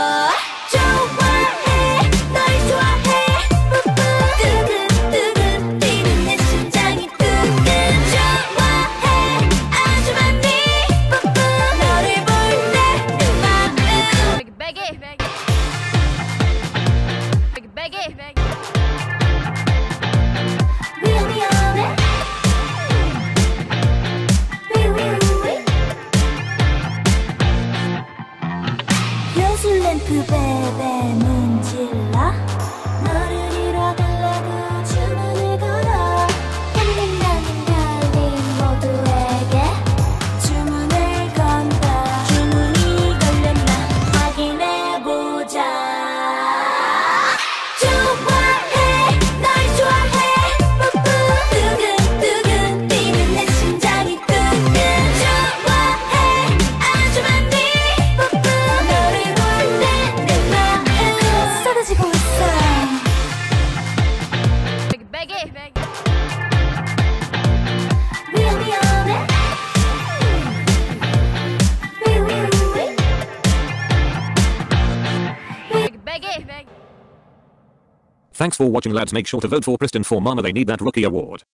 좋아해 널 좋아해 뜨근뜨근 뛰는 내 심장이 뜨근 좋아해 아주 많이 너를 볼 때 내 맘은 Baggy 위험해 요술 램프 베베 문질러 너를 잃어달라고 주문을 걸어 헬린 나는 달린 모두에게 주문을 건다 주문이 걸렸나 확인해보자 좋아해 널 좋아해 뜨근뜨근 뛰는 내 심장이 뜨근 좋아해 아주 많이 너를 볼 때 내 맘은 쏟아지고 있어 위험해 Thanks for watching lads, make sure to vote for pRIstiN for Mama, they need that rookie award.